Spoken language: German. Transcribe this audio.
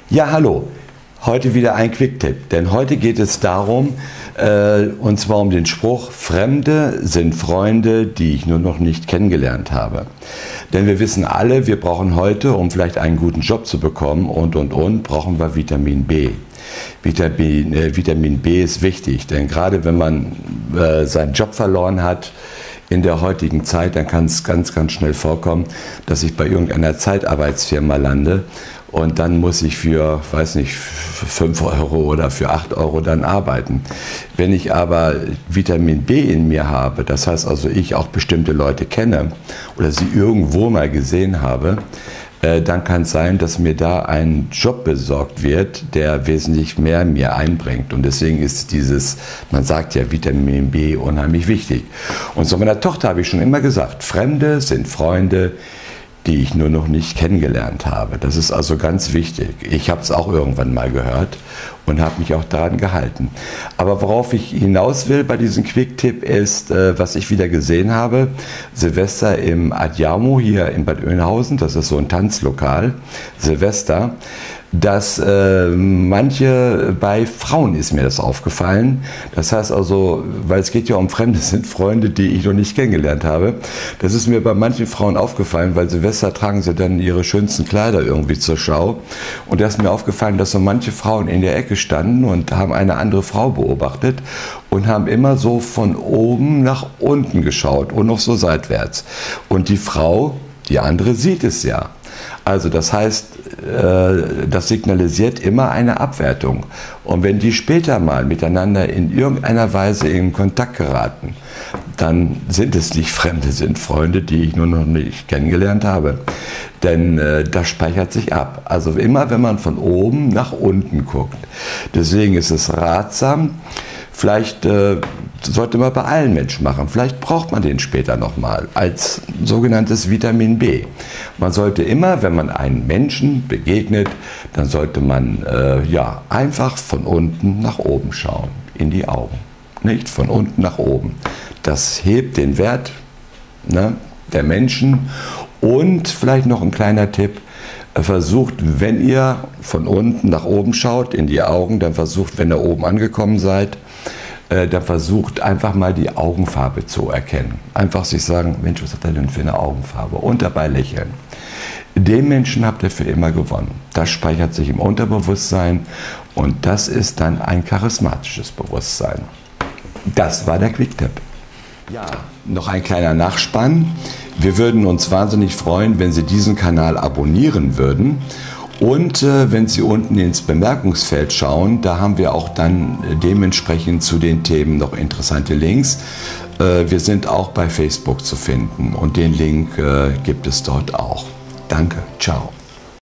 Ja, hallo. Heute wieder ein Quick-Tipp, denn heute geht es darum, und zwar um den Spruch, Fremde sind Freunde, die ich nur noch nicht kennengelernt habe. Denn wir wissen alle, wir brauchen heute, um vielleicht einen guten Job zu bekommen brauchen wir Vitamin B. Vitamin B ist wichtig, denn gerade wenn man seinen Job verloren hat, in der heutigen Zeit, dann kann es ganz, ganz schnell vorkommen, dass ich bei irgendeiner Zeitarbeitsfirma lande und dann muss ich für, weiß nicht, 5 Euro oder für 8 Euro dann arbeiten. Wenn ich aber Vitamin B in mir habe, das heißt also ich auch bestimmte Leute kenne oder sie irgendwo mal gesehen habe, dann kann es sein, dass mir da ein Job besorgt wird, der wesentlich mehr mir einbringt. Und deswegen ist dieses, man sagt ja, Vitamin B unheimlich wichtig. Und zu meiner Tochter habe ich schon immer gesagt, Fremde sind Freunde, die ich nur noch nicht kennengelernt habe. Das ist also ganz wichtig. Ich habe es auch irgendwann mal gehört und habe mich auch daran gehalten. Aber worauf ich hinaus will bei diesem Quick-Tipp ist, was ich wieder gesehen habe, Silvester im Adjamo hier in Bad Oeynhausen, das ist so ein Tanzlokal, Silvester, dass manche, bei Frauen ist mir das aufgefallen, das heißt also, weil es geht ja um Fremde, sind Freunde, die ich noch nicht kennengelernt habe, das ist mir bei manchen Frauen aufgefallen, weil Silvester tragen sie dann ihre schönsten Kleider irgendwie zur Schau und da ist mir aufgefallen, dass so manche Frauen in der Ecke standen und haben eine andere Frau beobachtet und haben immer so von oben nach unten geschaut und noch so seitwärts und die Frau, die andere sieht es ja. Also das heißt, das signalisiert immer eine Abwertung. Und wenn die später mal miteinander in irgendeiner Weise in Kontakt geraten, dann sind es nicht Fremde, sind Freunde, die ich nur noch nicht kennengelernt habe. Denn das speichert sich ab. Also immer, wenn man von oben nach unten guckt. Deswegen ist es ratsam, vielleicht sollte man bei allen Menschen machen. Vielleicht braucht man den später nochmal als sogenanntes Vitamin B. Man sollte immer, wenn man einem Menschen begegnet, dann sollte man einfach von unten nach oben schauen, in die Augen. Nicht von unten nach oben. Das hebt den Wert, ne, der Menschen. Und vielleicht noch ein kleiner Tipp, versucht, wenn ihr von unten nach oben schaut, in die Augen, dann versucht, wenn ihr oben angekommen seid, dann versucht einfach mal die Augenfarbe zu erkennen. Einfach sich sagen, Mensch, was hat er denn für eine Augenfarbe? Und dabei lächeln. Den Menschen habt ihr für immer gewonnen. Das speichert sich im Unterbewusstsein und das ist dann ein charismatisches Bewusstsein. Das war der Quick-Tipp. Ja, noch ein kleiner Nachspann. Wir würden uns wahnsinnig freuen, wenn Sie diesen Kanal abonnieren würden. Und wenn Sie unten ins Bemerkungsfeld schauen, da haben wir auch dann dementsprechend zu den Themen noch interessante Links. Wir sind auch bei Facebook zu finden und den Link gibt es dort auch. Danke, ciao.